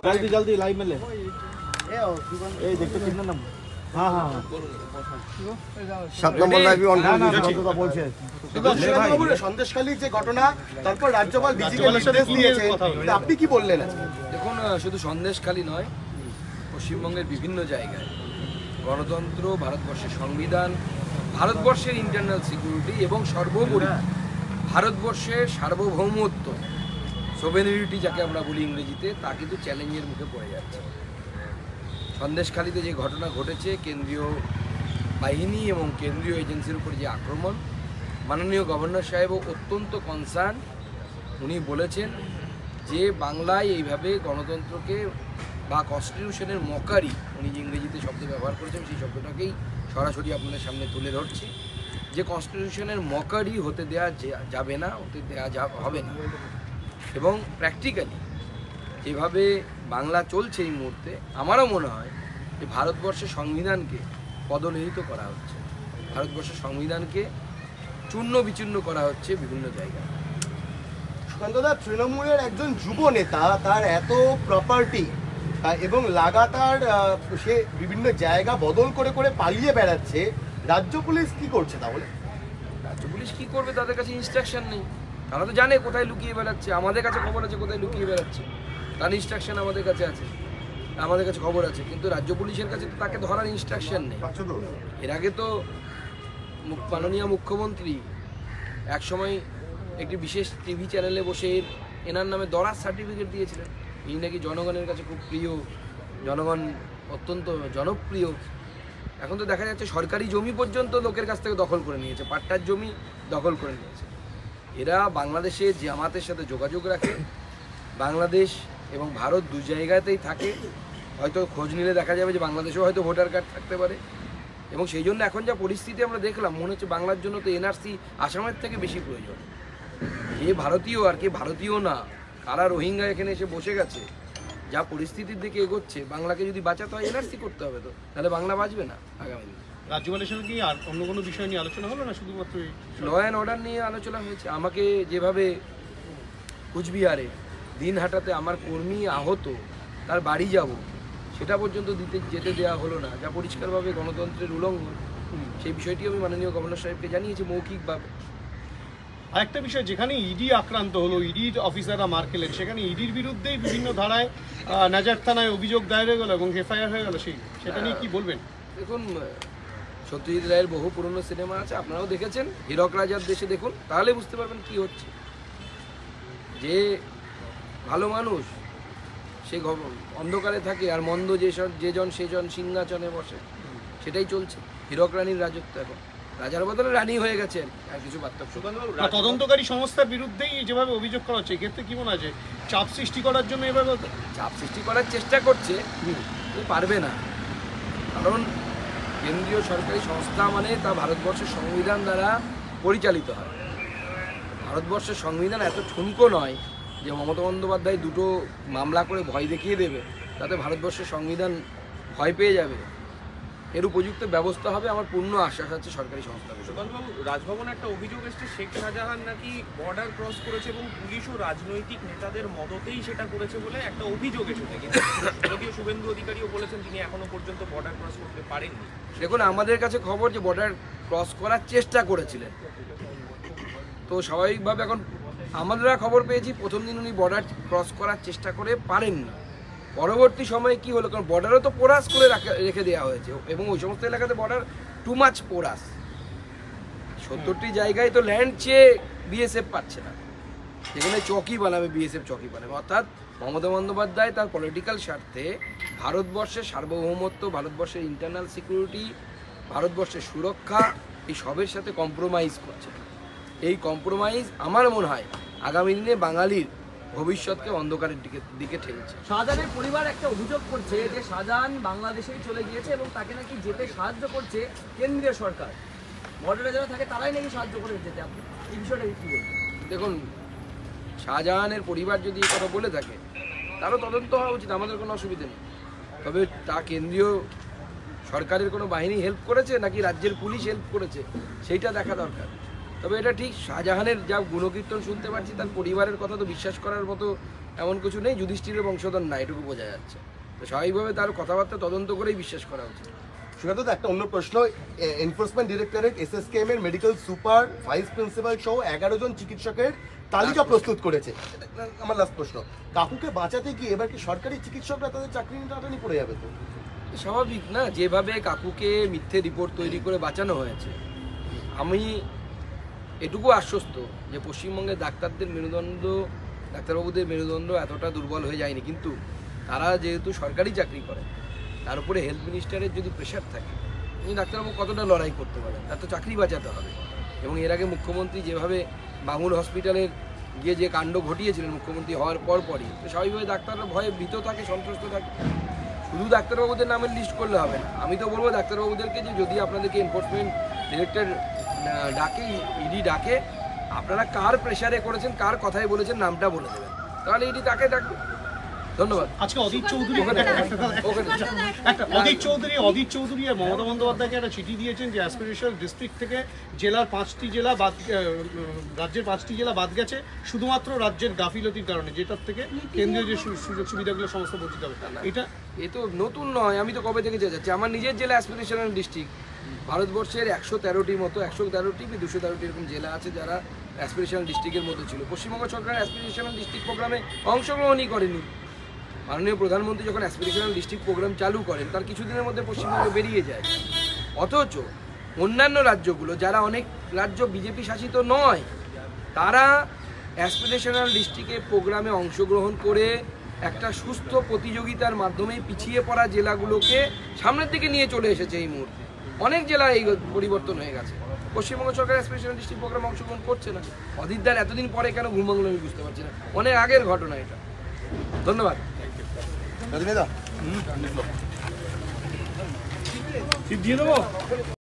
जल्दी जल्दी लाइव में ले देखते कितना नंबर हाँ हाँ সন্দেশখালীর যে ঘটনা তারপর রাজ্যপাল ডিজিকে নির্দেশ দিয়েছে, আপনি কি বললেন? দেখুন, শুধু সন্দেশখালী নয়, পশ্চিমবঙ্গের বিভিন্ন জায়গায় গণতন্ত্র, ভারতবর্ষের সংবিধান, ভারতবর্ষের ইন্টারনাল সিকিউরিটি এবং সর্বোপরি ভারতবর্ষের সার্বভৌমত্ব, সোভেনিরিটি যাকে আমরা বলি ইংরেজিতে, তা কিন্তু চ্যালেঞ্জের মুখে পড়ে যাচ্ছে। সন্দেশখালীতে যে ঘটনা ঘটেছে, কেন্দ্রীয় বাহিনী এবং কেন্দ্রীয় এজেন্সির উপর যে আক্রমণ, মাননীয় গভর্নর সাহেবও অত্যন্ত কনসার্ন। উনি বলেছেন যে বাংলায় এইভাবে গণতন্ত্রকে বা কনস্টিটিউশনের মকারি, উনি যে ইংরেজিতে শব্দ ব্যবহার করেছেন সেই শব্দটাকেই সরাসরি আপনাদের সামনে তুলে ধরছি, যে কনস্টিটিউশনের মকারি হতে দেওয়া যাবে না, হতে দেওয়া হবে না। এবং প্র্যাকটিক্যালি যেভাবে বাংলা চলছে এই মুহূর্তে, আমারও মনে হয় যে ভারতবর্ষের সংবিধানকে পদলেহিত করা হচ্ছে, ভারতবর্ষের সংবিধানকে চূর্ণ বিচূর্ণ করা হচ্ছে বিভিন্ন জায়গায়। সুকান্তদা, তৃণমূলের একজন যুব নেতা, তার এত প্রপার্টি এবং লাগাতার সে বিভিন্ন জায়গা বদল করে করে পালিয়ে বেড়াচ্ছে, রাজ্য পুলিশ কি করছে তাহলে? রাজ্য পুলিশ কি করবে? তাদের কাছে ইনস্ট্রাকশন নেই, তারা তো জানে কোথায় লুকিয়ে বেড়াচ্ছে। আমাদের কাছে খবর আছে কোথায় লুকিয়ে বেড়াচ্ছে, তার ইনস্ট্রাকশন আমাদের কাছে আছে, আমাদের কাছে খবর আছে, কিন্তু রাজ্য পুলিশের কাছে তো তাকে ধরার ইনস্ট্রাকশন নেই। এর আগে তো মাননীয় মুখ্যমন্ত্রী একসময় একটি বিশেষ টিভি চ্যানেলে বসে এনার নামে দরাজ সার্টিফিকেট দিয়েছিলেন। এই নাকি জনগণের কাছে খুব প্রিয়, জনগণ অত্যন্ত জনপ্রিয়। এখন তো দেখা যাচ্ছে সরকারি জমি পর্যন্ত লোকের কাছ থেকে দখল করে নিয়েছে, পাট্টার জমি দখল করে নিয়েছে। এরা বাংলাদেশে জামাতের সাথে যোগাযোগ রাখে, বাংলাদেশ এবং ভারত দু জায়গাতেই থাকে। হয়তো খোঁজ নিলে দেখা যাবে যে বাংলাদেশেও হয়তো ভোটার কার্ড থাকতে পারে। এবং সেই জন্য এখন যা পরিস্থিতি আমরা দেখলাম, মনে হচ্ছে বাংলার জন্য তো এনআরসি আসামের থেকে বেশি প্রয়োজন। কে ভারতীয় আর কে ভারতীয় না, কারা রোহিঙ্গা এখানে এসে বসে গেছে, যা পরিস্থিতির দিকে এগোচ্ছে, বাংলাকে যদি বাঁচাতে হয় এনআরসি করতে হবে, তো তাহলে বাংলা বাঁচবে না আগামী দিনে। রাজ্যপালের সঙ্গে কি আর অন্য কোনো বিষয় নিয়ে আলোচনা হলো না, শুধুমাত্র ল অ্যান্ড অর্ডার নিয়ে আলোচনা হয়েছে? আমাকে যেভাবে কুচবিহারে দিনহাটাতে আমার কর্মী আহত, তার বাড়ি যাব সেটা পর্যন্ত যেতে দেওয়া হলো না, যা পরিষ্কারভাবে গণতন্ত্রের উল্লঙ্ঘন। সেই বিষয়টি আমি মাননীয় গভর্নর সাহেবকে জানিয়েছি মৌখিকভাবে। আরেকটা বিষয়, যেখানে ইডি আক্রান্ত হলো, ইডির অফিসাররা মার খেলেন, সেখানে ইডির বিরুদ্ধেই বিভিন্ন ধারায় নাজার থানায় অভিযোগ দায়ের হয়ে গেল এবং এফআইআর হয়ে গেল, সেটা নিয়ে কি বলবেন? দেখুন, সত্যজিৎ রায়ের বহু পুরনো সিনেমা আছে, আপনারাও দেখেছেন, হীরক রাজার দেশে দেখুন, তাহলে বুঝতে পারবেন কি হচ্ছে। যে ভালো মানুষ সে অন্ধকারে থাকে, আর মন্দ যেজন সেজন সিংহাসনে বসে, সেটাই চলছে। হীরক রানীর রাজত্ব, এখন রাজার বদলে রানী হয়ে গেছে, আর কিছু পার্থক্য। তদন্তকারী সংস্থার বিরুদ্ধেই যেভাবে অভিযোগ করা হচ্ছে, এক্ষেত্রে কি মনে আছে চাপ সৃষ্টি করার জন্য এভাবে চাপ সৃষ্টি করার চেষ্টা করছে, পারবে না। কারণ কেন্দ্রীয় সরকারি সংস্থা মানে তা ভারতবর্ষের সংবিধান দ্বারা পরিচালিত হয়। ভারতবর্ষের সংবিধান এত ঠুনকো নয় যে মমতা বন্দ্যোপাধ্যায় দুটো মামলা করে ভয় দেখিয়ে দেবে, তাতে ভারতবর্ষের সংবিধান ভয় পেয়ে যাবে। এর উপযুক্ত ব্যবস্থা হবে, আমার পূর্ণ আশ্বাস আছে সরকারি সংস্থাগুলো। সুকান্তবাবু, রাজভবনে একটা অভিযোগ এসছে, শেখ শাহজাহান নাকি বর্ডার ক্রস করেছে এবং পুলিশ ও রাজনৈতিক নেতাদের মদতেই সেটা করেছে বলে একটা অভিযোগ এসেছে। কিন্তু যদিও শুভেন্দু অধিকারীও বলেছেন তিনি এখনো পর্যন্ত বর্ডার ক্রস করতে পারেননি। দেখুন, আমাদের কাছে খবর যে বর্ডার ক্রস করার চেষ্টা করেছিলেন, তো স্বাভাবিকভাবে এখন আমরা খবর পেয়েছি প্রথম দিন উনি বর্ডার ক্রস করার চেষ্টা করে পারেননি। পরবর্তী সময়ে কি হলো, কারণ বর্ডারও তো পোরাস করে রেখে দেওয়া হয়েছে এবং ওই সমস্ত এলাকাতে বর্ডার টু মাচ পোরাস। 70টি জায়গায় তো ল্যান্ড চেয়ে বিএসএফ পাচ্ছে না, যেখানে চকি বানাবে বিএসএফ চকি বানাবে। অর্থাৎ মমতা বন্দ্যোপাধ্যায় তার পলিটিক্যাল স্বার্থে ভারতবর্ষের সার্বভৌমত্ব, ভারতবর্ষের ইন্টারনাল সিকিউরিটি, ভারতবর্ষের সুরক্ষা, এই সবের সাথে কম্প্রোমাইজ করছে। এই কম্প্রোমাইজ আমার মনে হয় আগামী দিনে বাঙালির ভবিষ্যৎকে অন্ধকারের দিকে ঠেলছে। শাহজাহানের পরিবার একটা অভিযোগ করছে যে শাহজাহান বাংলাদেশেই চলে গিয়েছে এবং তাকে নাকি যেতে সাহায্য করছে কেন্দ্রীয় সরকার, বর্ডারে যারা থাকে তারাই নাকি সাহায্য করে যেতে। আপনি এই বিষয়টা কি বলবেন? দেখুন, শাহজাহানের পরিবার যদি এই কথা বলে থাকে তারও তদন্ত হওয়া উচিত, আমাদের কোনো অসুবিধা নেই। তবে তা কেন্দ্রীয় সরকারের কোনো বাহিনী হেল্প করেছে নাকি রাজ্যের পুলিশ হেল্প করেছে সেইটা দেখা দরকার। তবে এটা ঠিক শাহজাহানের যা গুণকীর্তন শুনতে পাচ্ছি তার পরিবারের কথা তো বিশ্বাস করার মতো এমন কিছু নেই, যুধিষ্ঠিরের বংশধর না, এটুকু বোঝা যাচ্ছে। তো স্বাভাবিকভাবে তার কথাবার্তা তদন্ত করেই বিশ্বাস করা উচিত। সুকান্ত, একটা অন্য প্রশ্ন, এনফোর্সমেন্ট ডিরেক্টরেট এসএসকেএম এর মেডিকেল সুপার, ভাইস প্রিন্সিপাল সহ 11 জন চিকিৎসকের তালিকা প্রস্তুত করেছে। আমার লাস্ট প্রশ্ন, কাকুকে বাঁচাতে গিয়ে এবার কি সরকারি চিকিৎসকরা তাদের চাকরি টাটানি পড়ে যাবে? তো স্বাভাবিক না, যেভাবে কাকুকে মিথ্যে রিপোর্ট তৈরি করে বাঁচানো হয়েছে। আমি এটুকু আশ্বস্ত যে পশ্চিমবঙ্গের ডাক্তারদের মেরুদণ্ড, ডাক্তারবাবুদের মেরুদণ্ড এতটা দুর্বল হয়ে যায়নি, কিন্তু তারা যেহেতু সরকারি চাকরি করে তার উপরে হেলথ মিনিস্টারের যদি প্রেশার থাকে, উনি ডাক্তারবাবু কতটা লড়াই করতে পারেন, তার তো চাকরি বাঁচাতে হবে। এবং এর আগে মুখ্যমন্ত্রী যেভাবে বাঙুর হসপিটালের গিয়ে যে কাণ্ড ঘটিয়েছিলেন মুখ্যমন্ত্রী হওয়ার পরই, তো স্বাভাবিকভাবে ডাক্তাররা ভয়ে ভীত থাকে, সন্ত্রস্ত থাকে। শুধু ডাক্তারবাবুদের নামের লিস্ট করলে হবে না। আমি তো বলবো ডাক্তারবাবুদেরকে যে যদি আপনাদেরকে এনফোর্সমেন্ট ডিরেক্টর ডাকে, ইডি ডাকে, আপনারা কার প্রেশারে করেছেন, কার কথায় বলেছেন নামটা বলে দেবেন, তাহলে ইডি তাকে ডাকবে। ধন্যবাদ। আজকে অদিত চৌধুরী আর মমতা বন্দ্যোপাধ্যায়কে একটা চিঠি দিয়েছেন যে অ্যাসপিরেশনাল ডিস্ট্রিক্ট থেকে জেলার 5টি জেলা বাদ, রাজ্যের 5টি জেলা বাদ গেছে শুধুমাত্র রাজ্যের গাফিলতির কারণে, যেটার থেকে কেন্দ্রীয় যে সুযোগ সুবিধাগুলো সমস্ত বঞ্চিত হবে। এটা এ তো নতুন নয়, আমি তো কবে থেকে যাচ্ছি। আমার নিজের জেলা অ্যাসপিরেশনাল ডিস্ট্রিক্ট, ভারতবর্ষের 113টির মতো, 113টি কি 213টি এরকম জেলা আছে যারা অ্যাসপিরেশনাল ডিস্ট্রিক্টের মধ্যে ছিল। পশ্চিমবঙ্গ সরকার অ্যাসপিরেশনাল ডিস্ট্রিক্ট প্রোগ্রামে অংশগ্রহণই করেনি। মাননীয় প্রধানমন্ত্রী যখন অ্যাসপিরেশনাল ডিস্ট্রিক্ট প্রোগ্রাম চালু করেন তার কিছুদিনের মধ্যে পশ্চিমবঙ্গ বেরিয়ে যায়। অথচ অন্যান্য রাজ্যগুলো, যারা অনেক রাজ্য বিজেপি শাসিত নয়, তারা অ্যাসপিরেশনাল ডিস্ট্রিক্টের প্রোগ্রামে অংশগ্রহণ করে একটা সুস্থ প্রতিযোগিতার মাধ্যমে পিছিয়ে পড়া জেলাগুলোকে সামনের দিকে নিয়ে চলে এসেছে। এই মুহূর্তে অনেক জেলায় এই পরিবর্তন হয়ে গেছে। পশ্চিমবঙ্গ সরকার অ্যাসপিরেশনাল ডিস্ট্রিক্ট প্রোগ্রামে অংশগ্রহণ করছে না। অদিতদার এতদিন পরে কেন ঘুম ভাঙলো আমি বুঝতে পারছি না, অনেক আগের ঘটনা এটা। ধন্যবাদ। রজনীদা দিয়ে দেবো।